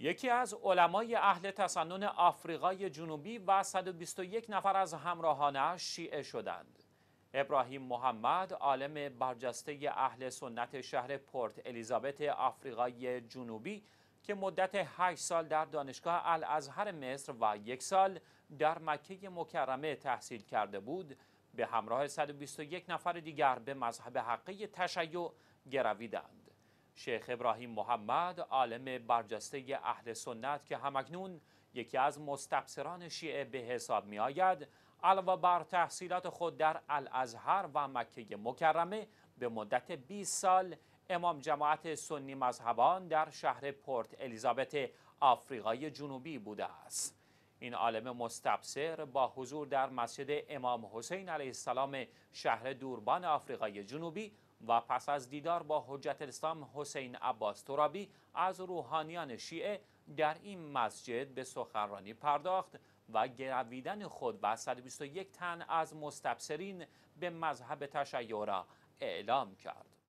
یکی از علمای اهل تسنن آفریقای جنوبی و 121 نفر از همراهانش شیعه شدند. ابراهیم محمد، عالم برجسته اهل سنت شهر پورت الیزابت آفریقای جنوبی که مدت 8 سال در دانشگاه الازهر مصر و 1 سال در مکه مکرمه تحصیل کرده بود، به همراه 121 نفر دیگر به مذهب حقه تشیع گرویدند. شیخ ابراهیم محمد، عالم برجسته اهل سنت که همکنون یکی از مستبصران شیعه به حساب می آید، علاوه بر تحصیلات خود در الازهر و مکه مکرمه به مدت 20 سال امام جماعت سنی مذهبان در شهر پورت الیزابت آفریقای جنوبی بوده است. این عالم مستبصر با حضور در مسجد امام حسین علیه السلام شهر دوربان آفریقای جنوبی و پس از دیدار با حجت الاسلام حسین عباس ترابی از روحانیان شیعه در این مسجد به سخنرانی پرداخت و گرویدن خود و 121 تن از مستبصرین به مذهب تشیع را اعلام کرد.